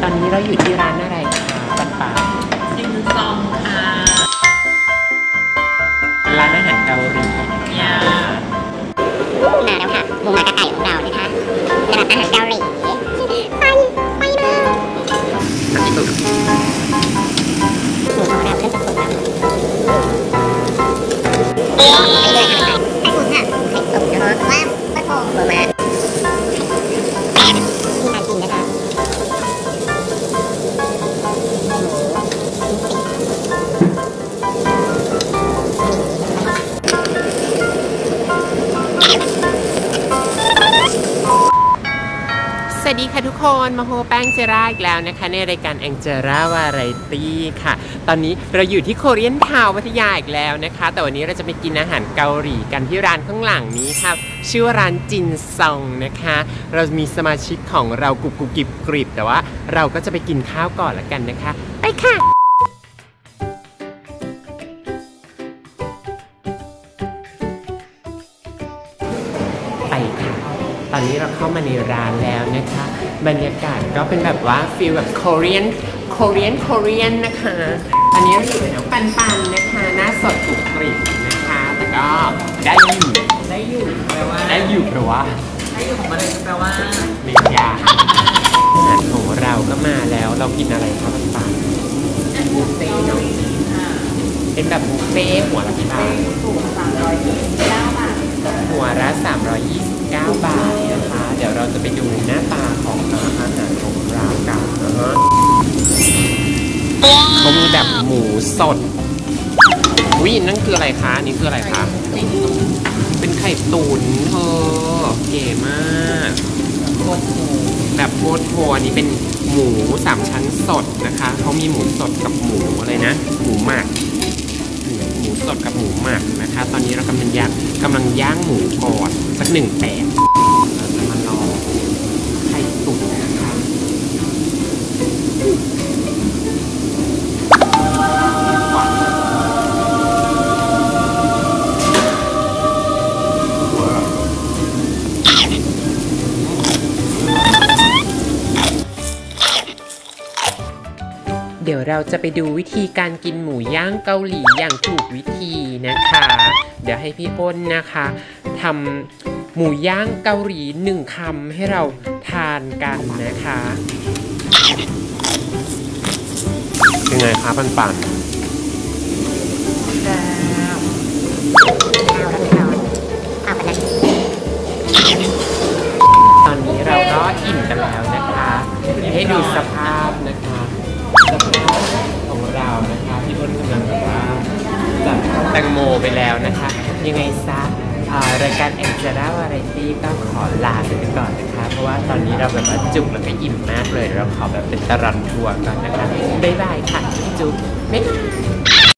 ตอนนี้เราอยู่ที่ร้านอะไรคะปันปันซิมซองค่ะร้านอาหารเกาหลียามาแล้วค่ะหมูหมากระไก่ของเรานะคะระดับอาหารเกาหลีไปมาอันนี้คือหมูของเราเริ่มสุกแล้วไปเลยค่ะไข่ตุ๋นค่ะไข่ตุ๋นเนาะว่าปะโถเบอร์มาที่น่ากินนะคะสวัสดีค่ะทุกคนมาโฮแป้งเจร่าอีกแล้วนะคะในรายการแองเจล่าวาไรตี้ค่ะตอนนี้เราอยู่ที่โคเรียนทาวน์พัทยาอีกแล้วนะคะแต่วันนี้เราจะไปกินอาหารเกาหลีกันที่ร้านข้างหลังนี้ครับชื่อว่าร้านจินซองนะคะเรามีสมาชิกของเรากรุบกริบแต่ว่าเราก็จะไปกินข้าวก่อนละกันนะคะไปค่ะไปค่ะตอนนี้เราเข้ามาในร้านแล้วนะคะบรรยากาศก็เป็นแบบว่าฟีลแบบโคเรียนนะคะอันนี้เราอยู่ในน้องปันนะคะหน้าสดกรุบกริบนะคะแต่ก็ได้อยู่แปลว่าของมันเลยแปลว่าไม่ยากอาหารของเราก็มาแล้วเรากินอะไรครับปันบุฟเฟ่ต์เนาะเป็นแบบบุฟเฟ่ต์หัวละกี่บาทหัวละ329 บาทนะคะเดี๋ยวเราจะไปดูหน้าตาของอาหารของเรากันนะฮะเขามีแบบหมูสดอุ้ยนั่นคืออะไรคะนี่คืออะไรคะเป็นไข่ตุ๋นเธอเก๋มากแบบโคตรโหอันนี้เป็นหมู3 ชั้นสดนะคะเขามีหมูสดกับหมูอะไรนะหมูหมักหมูสดกับหมูหมักนะคะตอนนี้เรากำลังย่างหมูก่อนสัก1 แปดเราจะมาลองไข่ตุ๋นนะคะเดี๋ยวเราจะไปดูวิธีการกินหมูย่างเกาหลีอย่างถูกวิธีนะคะเดี๋ยวให้พี่อ้นนะคะทำหมูย่างเกาหลี1 คำให้เราทานกันนะคะยังไงคะปันตอนนี้เราก็อิ่มกันแล้วนะคะให้ดูสภาพนะคะสภาพของเรานะคะพี่อ้นกำลังแบบว่าจัดแตงโมไปแล้วนะคะยังไงซะรายการแองเจล่าวาไรตี้ก็ขอลาไปก่อนนะคะเพราะว่าตอนนี้เราแบบว่าจุกแล้วก็อิ่มมากเลยเราขอแบบเป็นตะรันทัวร์ก่อนนะคะบ๊ายบายค่ะจุ๊บบ๊ายบาย